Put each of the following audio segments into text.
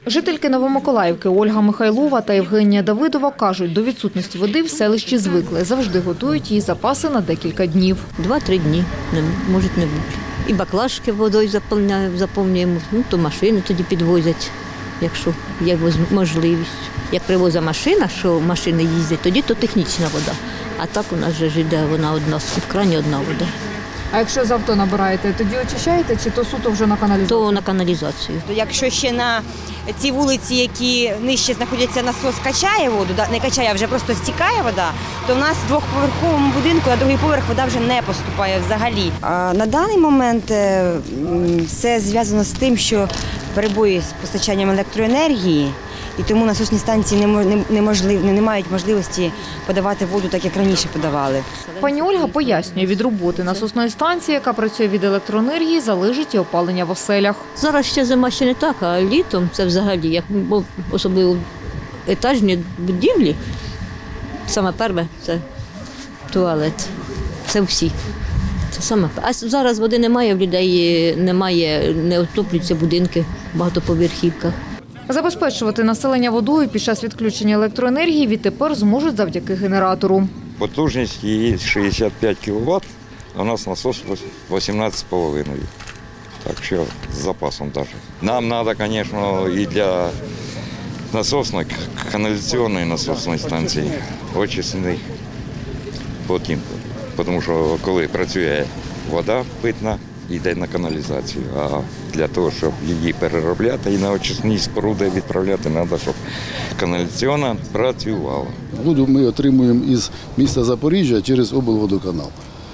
Жительки Новомиколаївки Ольга Михайлова та Євгенія Давидова кажуть, до відсутності води в селищі звикли. Завжди готують їй запаси на декілька днів. 2-3 дні, може не бути. І баклажки водою заповнюємо, то машини тоді підвозять, якщо є можливість. Як привозить машина, що машини їздять, тоді то технічна вода. А так у нас вже йде вона одна, в крані одна вода. А якщо з авто набираєте, тоді очищаєте чи то суто вже на каналізацію? То на каналізацію. Якщо ще на ці вулиці, які нижче знаходяться, насос качає воду, не качає, а вже просто стікає вода, то в нас в двохповерховому будинку на другий поверх вода вже не поступає взагалі. А на даний момент все зв'язано з тим, що перебої з постачанням електроенергії, і тому насосні станції не мають можливості подавати воду так, як раніше подавали. Пані Ольга пояснює, від роботи насосної станції, яка працює від електроенергії, залежить і опалення в оселях. Зараз ще зима ще не так, а літом це взагалі, особливо етажні будівлі, саме перше – це туалет, це всі. Це саме. А зараз води немає, в людей немає, не отоплюються будинки в багатоповерхівках. Забезпечувати населення водою під час відключення електроенергії відтепер зможуть завдяки генератору. Потужність її 65 кВт, а у нас насос 18,5. Так що з запасом навіть. Нам треба, звісно, і для насосної, каналізаційної насосної станції очисних потім. Тому що коли працює вода питна, йде на каналізацію, а для того, щоб її переробляти і на очисні споруди відправляти, треба, щоб каналізаційна працювала. Воду ми отримуємо із міста Запоріжжя через облводоканал.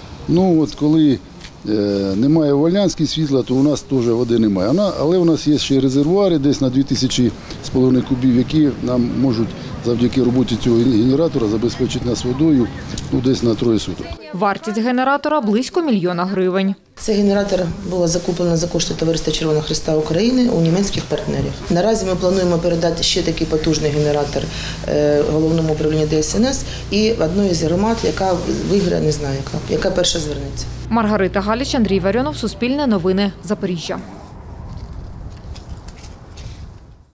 Коли немає в Вольнянській світла, то у нас теж води немає. Але у нас є ще резервуари десь на 2500 кубів, які нам можуть завдяки роботі цього генератора забезпечити нас водою десь на 3 суток. Вартість генератора – близько 1 мільйона гривень. Цей генератор було закуплено за кошти Товариства Червоного Хреста України у німецьких партнерів. Наразі ми плануємо передати ще такий потужний генератор головному управлінню ДСНС і одної з громад, яка виграє, не знаю яка перша звернеться. Маргарита Галіч, Андрій Варіонов, Суспільне новини, Запоріжжя.